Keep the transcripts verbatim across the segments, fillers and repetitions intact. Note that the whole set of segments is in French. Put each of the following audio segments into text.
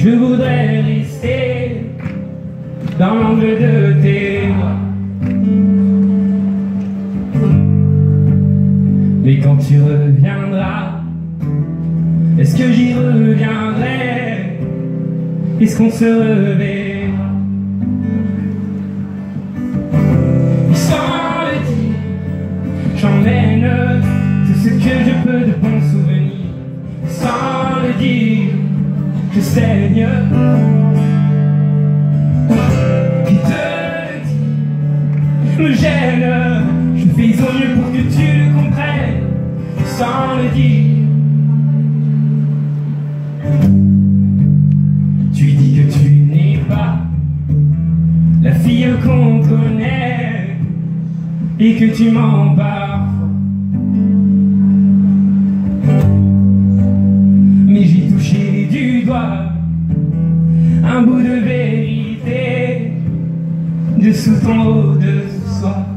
Je voudrais rester dans l'angle de tes bras. Mais quand tu reviendras, est-ce que j'y reviendrai? Est-ce qu'on se reverra? Sans le dire, j'emmène tout ce que je peux de bons souvenirs. Sans le dire, je saigne. Qui te le dit me gêne. Je fais au mieux pour que tu le comprennes. Sans le dire, tu dis que tu n'es pas la fille qu'on connaît et que tu mens parfois. Mais j'ai touché du doigt un bout de vérité dessous ton haut de soie.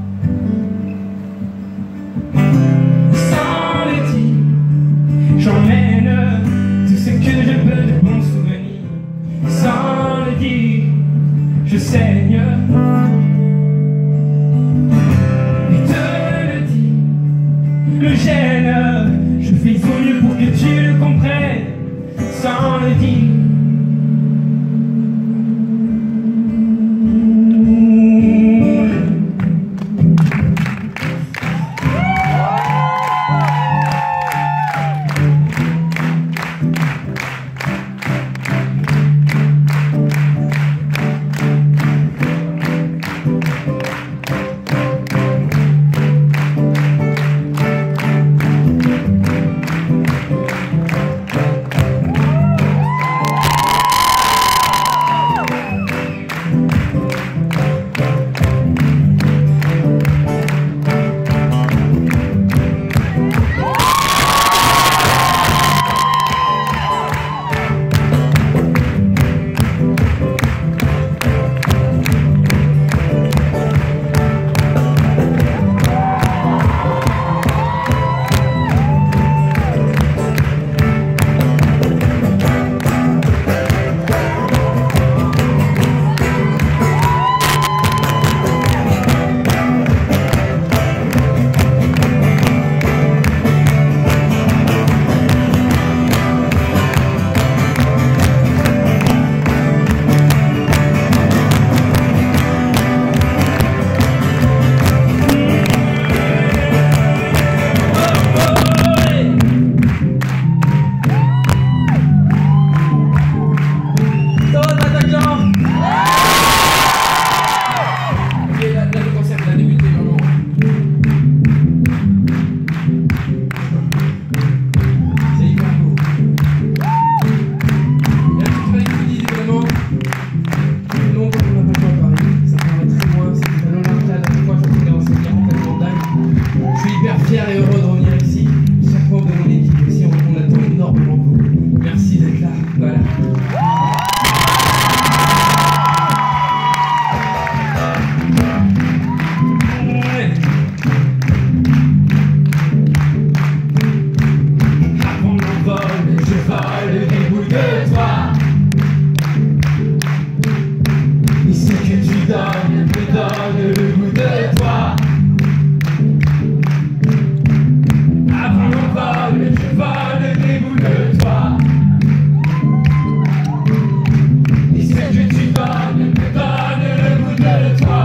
Sans le dire, j'emmène tout ce que je peux de bons souvenirs. Sans le dire, je saigne. Et te le dis me gêne. Je fais au mieux pour que tu le comprennes. Sans le dire. Fier et heureux de revenir ici. Chaque membre de mon équipe aussi, on attend énormément de vous. Merci d'être là. Voilà. Avant l'envol, je vole des bouts de toi. Et ce que tu donnes me donne le goût de toi. Je vole des bouts de toi. Et ce que tu donnes me donne le goût de toi.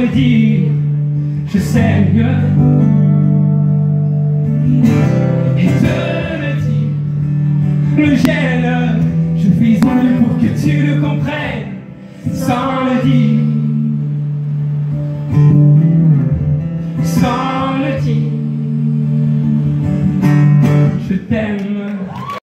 le dire, je sais mieux. Et te le dire me gêne, je fais mieux pour que tu le comprennes sans le dire, sans le dire, je t'aime.